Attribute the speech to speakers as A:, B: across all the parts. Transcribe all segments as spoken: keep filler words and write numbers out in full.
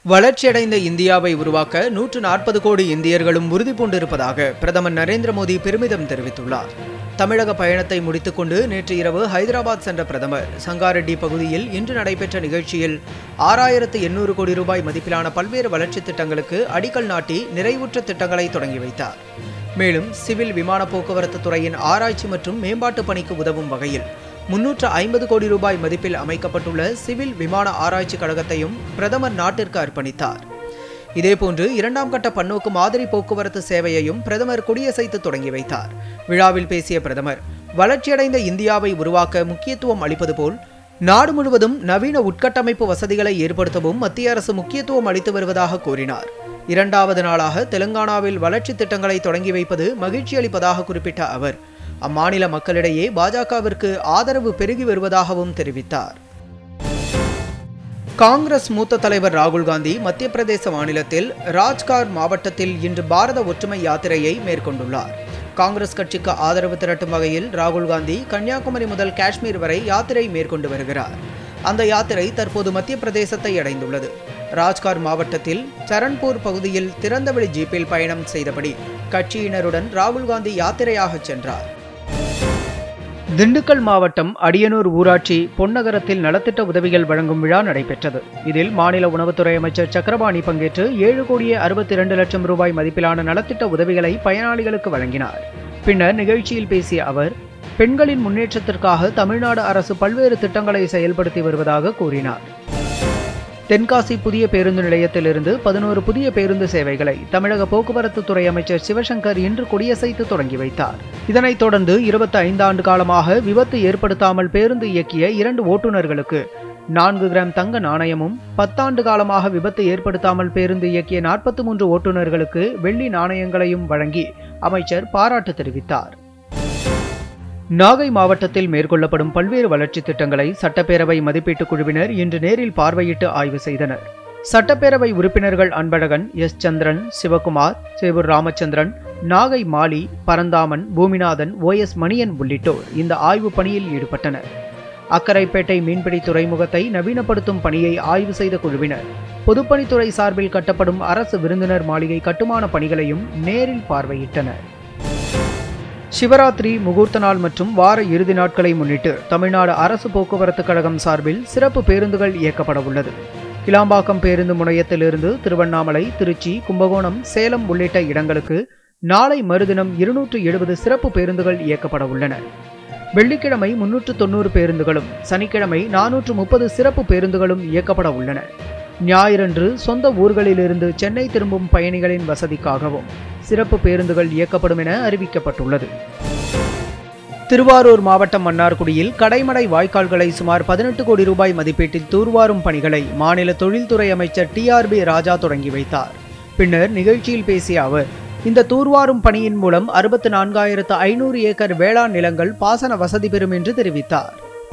A: வளர்ச்சியடைந்த இந்தியாவை உருவாக்க நூற்று நாற்பது கோடி இந்தியர்களும் உறுதி பூண்டிருப்பதாக பிரதமர் நரேந்திர மோடி பெருமிதம் தெரிவித்துள்ளார். தமிழக பயணத்தை முடித்துக்கொண்டு நேற்று இரவு ஹைதராபாத் சென்ற பிரதமர் சங்காரெட்டி பகுதியில் இன்று நடைபெற்ற நிகழ்ச்சியில் ஆறாயிரத்து எண்ணூறு கோடி ரூபாய் மதிப்பிலான பல்வேறு வளர்ச்சித் திட்டங்களுக்கு அடிக்கல் நாட்டி நிறைவுற்ற திட்டங்களை தொடங்கி வைத்தார். மேலும் சிவில் விமான போக்குவரத்து துறையின் ஆராய்ச்சி மற்றும் மேம்பாட்டு பணிக்கு உதவும் வகையில் முன்னூற்று ஐம்பது கோடி ரூபாய் மதிப்பில் அமைக்கப்பட்டுள்ள சிவில் விமான ஆராய்ச்சி கழகத்தையும் பிரதமர் நாட்டிற்கு அர்ப்பணித்தார். இதேபோன்று இரண்டாம் கட்ட பன்னோக்கு மாதிரி போக்குவரத்து சேவையையும் பிரதமர் கொடியசைத்து தொடங்கி வைத்தார். விழாவில் பேசிய பிரதமர், வளர்ச்சியடைந்த இந்தியாவை உருவாக்க முக்கியத்துவம் அளிப்பது போல் நாடு முழுவதும் நவீன உட்கட்டமைப்பு வசதிகளை ஏற்படுத்தவும் மத்திய அரசு முக்கியத்துவம் அளித்து வருவதாக கூறினார். இரண்டாவது நாளாக தெலுங்கானாவில் வளர்ச்சி திட்டங்களை தொடங்கி வைப்பது மகிழ்ச்சி அளிப்பதாக குறிப்பிட்ட அவர், அம்மாநில மக்களிடையே பாஜகவிற்கு ஆதரவு பெருகி வருவதாகவும் தெரிவித்தார். காங்கிரஸ் மூத்த தலைவர் ராகுல் காந்தி மத்திய பிரதேச மாநிலத்தில் ராஜ்கார் மாவட்டத்தில் இன்று பாரத ஒற்றுமை யாத்திரையை மேற்கொண்டுள்ளார். காங்கிரஸ் கட்சிக்கு ஆதரவு திரட்டும் வகையில் ராகுல் காந்தி கன்னியாகுமரி முதல் காஷ்மீர் வரை யாத்திரை மேற்கொண்டு வருகிறார். அந்த யாத்திரை தற்போது மத்திய பிரதேசத்தை அடைந்துள்ளது. ராஜ்கார் மாவட்டத்தில் சரண்பூர் பகுதியில் திறந்தவெளி ஜீப்பில் பயணம் செய்தபடி கட்சியினருடன் ராகுல் காந்தி யாத்திரையாக சென்றார். திண்டுக்கல் மாவட்டம் அடியனூர் ஊராட்சி பொன்னகரத்தில் நலத்திட்ட உதவிகள் வழங்கும் விழா நடைபெற்றது. இதில் மாநில உணவுத்துறை அமைச்சர் சக்கரபாணி பங்கேற்று ஏழு கோடியே அறுபத்தி இரண்டு லட்சம் ரூபாய் மதிப்பிலான நலத்திட்ட உதவிகளை பயனாளிகளுக்கு வழங்கினார். பின்னர் நிகழ்ச்சியில் பேசிய அவர், பெண்களின் முன்னேற்றத்திற்காக தமிழ்நாடு அரசு பல்வேறு திட்டங்களை செயல்படுத்தி வருவதாக கூறினார். தென்காசி புதிய பேருந்து நிலையத்திலிருந்து பதினோரு புதிய பேருந்து சேவைகளை தமிழக போக்குவரத்து துறை அமைச்சர் சிவசங்கர் இன்று கொடியசைத்து தொடங்கி வைத்தார். இதனைத் தொடர்ந்து இருபத்தி ஐந்து ஆண்டு காலமாக விபத்து ஏற்படுத்தாமல் பேருந்து இயக்கிய இரண்டு ஓட்டுநர்களுக்கு நான்கு கிராம் தங்க நாணயமும், பத்தாண்டு காலமாக விபத்து ஏற்படுத்தாமல் பேருந்து இயக்கிய நாற்பத்தி மூன்று ஓட்டுநர்களுக்கு வெள்ளி நாணயங்களையும் வழங்கி அமைச்சர் பாராட்டு தெரிவித்தார். நாகை மாவட்டத்தில் மேற்கொள்ளப்படும் பல்வேறு வளர்ச்சித் திட்டங்களை சட்டப்பேரவை மதிப்பீட்டுக் குழுவினர் இன்று நேரில் பார்வையிட்டு ஆய்வு செய்தனர். சட்டப்பேரவை உறுப்பினர்கள் Anbazhagan, S Chandran, Sivakumar, Sevur Ramachandran, Nagai Mali, Paranthaman, Poominathan, O S Manian உள்ளிட்டோர் இந்த ஆய்வு பணியில் ஈடுபட்டனர். அக்கரைப்பேட்டை மீன்பிடி துறைமுகத்தை நவீனப்படுத்தும் பணியை ஆய்வு செய்த குழுவினர் பொதுப்பணித்துறை சார்பில் கட்டப்படும் அரசு விருந்தினர் மாளிகை கட்டுமான பணிகளையும் நேரில் பார்வையிட்டனர். சிவராத்திரி முகூர்த்த நாள் மற்றும் வார இறுதி நாட்களை முன்னிட்டு தமிழ்நாடு அரசு போக்குவரத்து கழகம் சார்பில் சிறப்பு பேருந்துகள் இயக்கப்பட உள்ளது. கிளாம்பாக்கம் பேருந்து முனையத்திலிருந்து திருவண்ணாமலை, திருச்சி, கும்பகோணம், சேலம் உள்ளிட்ட இடங்களுக்கு நாளை மறுதினம் இருநூற்று எழுபது சிறப்பு பேருந்துகள் இயக்கப்பட உள்ளன. வெள்ளிக்கிழமை முன்னூற்று தொன்னூறு பேருந்துகளும், சனிக்கிழமை நானூற்று முப்பது சிறப்பு பேருந்துகளும் இயக்கப்பட உள்ளன. ஞாயிறன்று சொந்த ஊர்களிலிருந்து சென்னை திரும்பும் பயணிகளின் வசதிக்காகவும் சிறப்பு பேருந்துகள் இயக்கப்படும் என அறிவிக்கப்பட்டுள்ளது. திருவாரூர் மாவட்டம் மன்னார்குடியில் கடைமடை வாய்க்கால்களை சுமார் பதினெட்டு கோடி ரூபாய் மதிப்பீட்டில் தூர்வாரும் பணிகளை மாநில தொழில்துறை அமைச்சர் டி ஆர் பி ராஜா தொடங்கி வைத்தார். பின்னர் நிகழ்ச்சியில் பேசிய அவர், இந்த தூர்வாரும் பணியின் மூலம் அறுபத்தி நான்காயிரத்து ஐநூறு ஏக்கர் வேளாண் நிலங்கள் பாசன வசதி பெறும் என்று தெரிவித்தார்.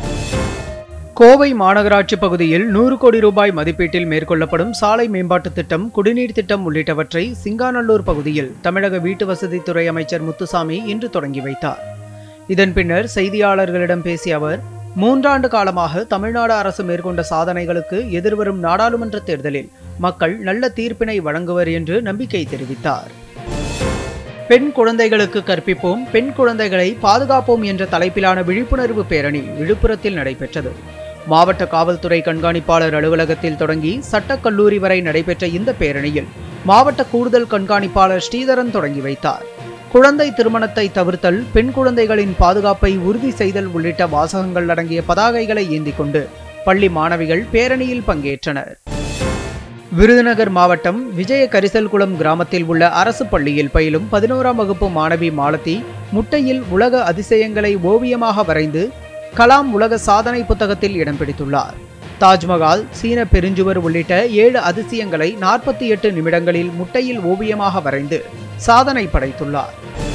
A: கோவை மாநகராட்சி பகுதியில் நூறு கோடி ரூபாய் மதிப்பீட்டில் மேற்கொள்ளப்படும் சாலை மேம்பாட்டு திட்டம், குடிநீர் திட்டம் உள்ளிட்டவற்றை சிங்காநல்லூர் பகுதியில் தமிழக வீட்டு வசதித்துறை அமைச்சர் முத்துசாமி இன்று தொடங்கி வைத்தார். இதன் பின்னர் செய்தியாளர்களிடம் பேசிய அவர், மூன்றாண்டு காலமாக தமிழ்நாடு அரசு மேற்கொண்ட சாதனைகளுக்கு எதிர்வரும் நாடாளுமன்ற தேர்தலில் மக்கள் நல்ல தீர்ப்பினை வழங்குவர் என்று நம்பிக்கை தெரிவித்தார். பெண் குழந்தைகளுக்கு கற்பிப்போம், பெண் குழந்தைகளை பாதுகாப்போம் என்ற தலைப்பிலான விழிப்புணர்வு பேரணி விழுப்புரத்தில் நடைபெற்றது. மாவட்ட காவல்துறை கண்காணிப்பாளர் அலுவலகத்தில் தொடங்கி சட்டக்கல்லூரி வரை நடைபெற்ற இந்த பேரணியில் மாவட்ட கூடுதல் கண்காணிப்பாளர் ஸ்ரீதரன் தொடங்கி வைத்தார். குழந்தை திருமணத்தை தவிர்த்தல், பெண் குழந்தைகளின் பாதுகாப்பை உறுதி செய்தல் உள்ளிட்ட வாசகங்கள் அடங்கிய பதாகைகளை ஏந்தி கொண்டு பள்ளி மாணவிகள் பேரணியில் பங்கேற்றனர். விருதுநகர் மாவட்டம் விஜய கரிசல்குளம் கிராமத்தில் உள்ள அரசு பள்ளியில் பயிலும் பதினோராம் வகுப்பு மாணவி மாலதி முட்டையில் உலக அதிசயங்களை ஓவியமாக வரைந்து கலாம் உலக சாதனை புத்தகத்தில் இடம் பிடித்துள்ளார். தாஜ்மஹால், சீன பெருஞ்சுவர் உள்ளிட்ட ஏழு அதிசயங்களை நாற்பத்தி எட்டு நிமிடங்களில் முட்டையில் ஓவியமாக வரைந்து சாதனை படைத்துள்ளார்.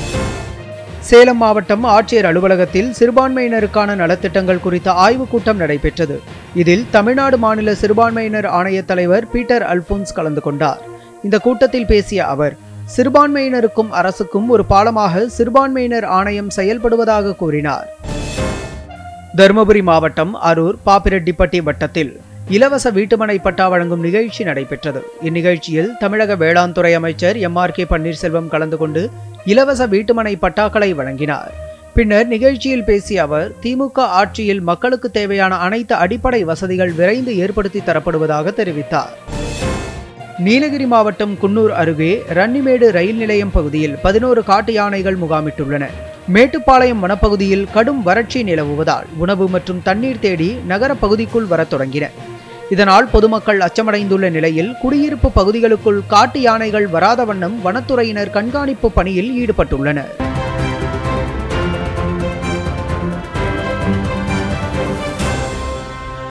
A: சேலம் மாவட்டம் ஆட்சியர் அலுவலகத்தில் சிறுபான்மையினருக்கான நலத்திட்டங்கள் குறித்த ஆய்வுக் கூட்டம் நடைபெற்றது. இதில் தமிழ்நாடு மாநில சிறுபான்மையினர் ஆணைய தலைவர் பீட்டர் அல்போன்ஸ் கலந்து கொண்டார். இந்த கூட்டத்தில் பேசிய அவர், சிறுபான்மையினருக்கும் அரசுக்கும் ஒரு பாலமாக சிறுபான்மையினர் ஆணையம் செயல்படுவதாக கூறினார். தருமபுரி மாவட்டம் அரூர் பாப்பிரெட்டிப்பட்டி வட்டத்தில் இலவச வீட்டுமனை பட்டா வழங்கும் நிகழ்ச்சி நடைபெற்றது. இந்நிகழ்ச்சியில் தமிழக வேளாண் துறை அமைச்சர் எம் ஆர் கே பன்னீர்செல்வம் கலந்து கொண்டு இலவச வீட்டுமனை பட்டாக்களை வழங்கினார். பின்னர் நிகழ்ச்சியில் பேசிய அவர், திமுக ஆட்சியில் மக்களுக்கு தேவையான அனைத்து அடிப்படை வசதிகள் விரைந்து ஏற்படுத்தி தரப்படுவதாக தெரிவித்தார். நீலகிரி மாவட்டம் குன்னூர் அருகே ரன்னிமேடு ரயில் நிலையம் பகுதியில் பதினோரு காட்டு யானைகள் முகாமிட்டுள்ளன. மேட்டுப்பாளையம் வனப்பகுதியில் கடும் வறட்சி நிலவுவதால் உணவு மற்றும் தண்ணீர் தேடி நகர பகுதிக்குள் வரத் தொடங்கின. இதனால் பொதுமக்கள் அச்சமடைந்துள்ள நிலையில் குடியிருப்பு பகுதிகளுக்குள் காட்டு யானைகள் வராத வண்ணம் வனத்துறையினர் கண்காணிப்பு பணியில் ஈடுபட்டுள்ளனர்.